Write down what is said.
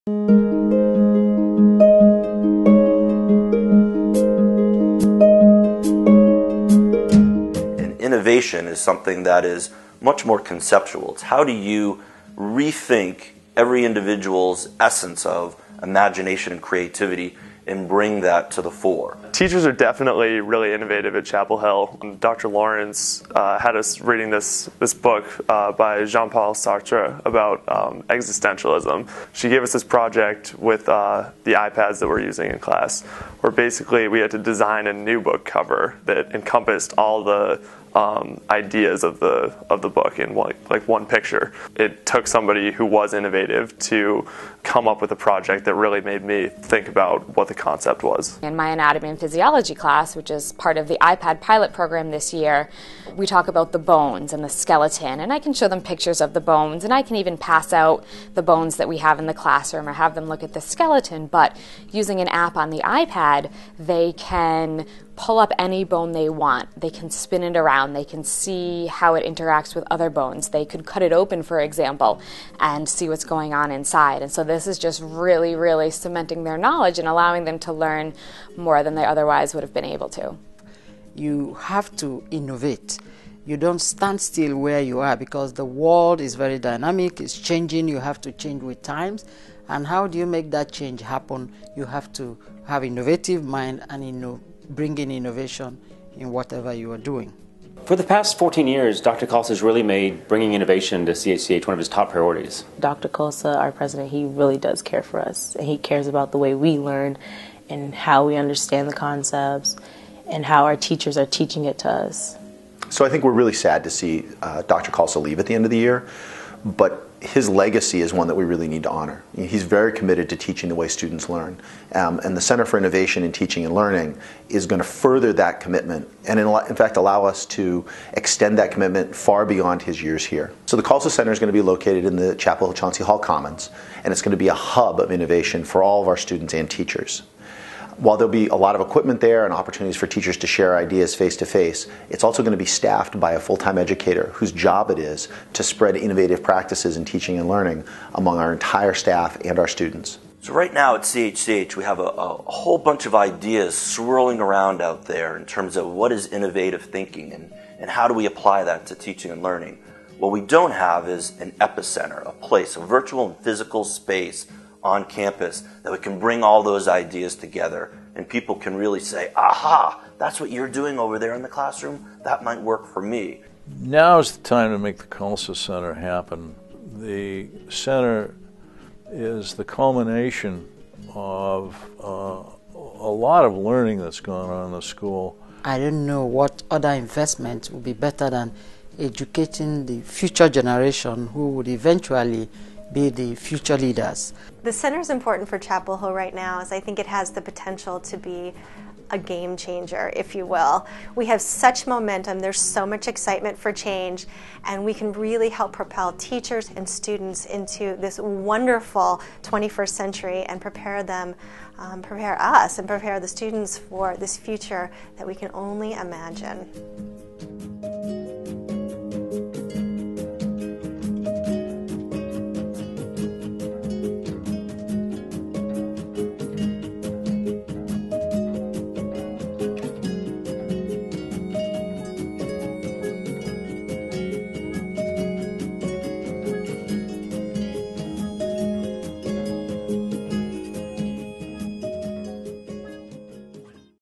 And innovation is something that is much more conceptual. It's how do you rethink every individual's essence of imagination and creativity and bring that to the fore. Teachers are definitely really innovative at Chapel Hill. Dr. Lawrence had us reading this book by Jean-Paul Sartre about existentialism. She gave us this project with the iPads that we're using in class, where basically we had to design a new book cover that encompassed all the ideas of the book in like one picture. It took somebody who was innovative to come up with a project that really made me think about what the concept was. In my anatomy and physiology class, which is part of the iPad pilot program this year, we talk about the bones and the skeleton, and I can show them pictures of the bones, and I can even pass out the bones that we have in the classroom or have them look at the skeleton. But using an app on the iPad, they can pull up any bone they want. They can spin it around. They can see how it interacts with other bones. They could cut it open, for example, and see what's going on inside. And so this is just really, really cementing their knowledge and allowing them to learn more than they otherwise would have been able to. You have to innovate. You don't stand still where you are because the world is very dynamic, it's changing, you have to change with times. And how do you make that change happen? You have to have innovative mind and bring in innovation in whatever you are doing. For the past 14 years, Dr. Khalsa has really made bringing innovation to CHCH one of his top priorities. Dr. Khalsa, our president, he really does care for us. And he cares about the way we learn and how we understand the concepts and how our teachers are teaching it to us. So I think we're really sad to see Dr. Khalsa leave at the end of the year, but his legacy is one that we really need to honor. He's very committed to teaching the way students learn, and the Center for Innovation in Teaching and Learning is going to further that commitment and in fact allow us to extend that commitment far beyond his years here. So the Khalsa Center is going to be located in the Chapel Hill Chauncey Hall Commons, and it's going to be a hub of innovation for all of our students and teachers. While there'll be a lot of equipment there and opportunities for teachers to share ideas face-to-face, it's also going to be staffed by a full-time educator whose job it is to spread innovative practices in teaching and learning among our entire staff and our students. So right now at CHCH we have a whole bunch of ideas swirling around out there in terms of what is innovative thinking and how do we apply that to teaching and learning. What we don't have is an epicenter, a place, a virtual and physical space on campus that we can bring all those ideas together and people can really say, aha, that's what you're doing over there in the classroom, that might work for me. Now is the time to make the Khalsa Center happen. The center is the culmination of a lot of learning that's gone on in the school. I don't know what other investment would be better than educating the future generation who would eventually be the future leaders. The center is important for Chapel Hill right now, as I think it has the potential to be a game changer, if you will. We have such momentum, there's so much excitement for change, and we can really help propel teachers and students into this wonderful 21st century and prepare them, prepare us and prepare the students for this future that we can only imagine.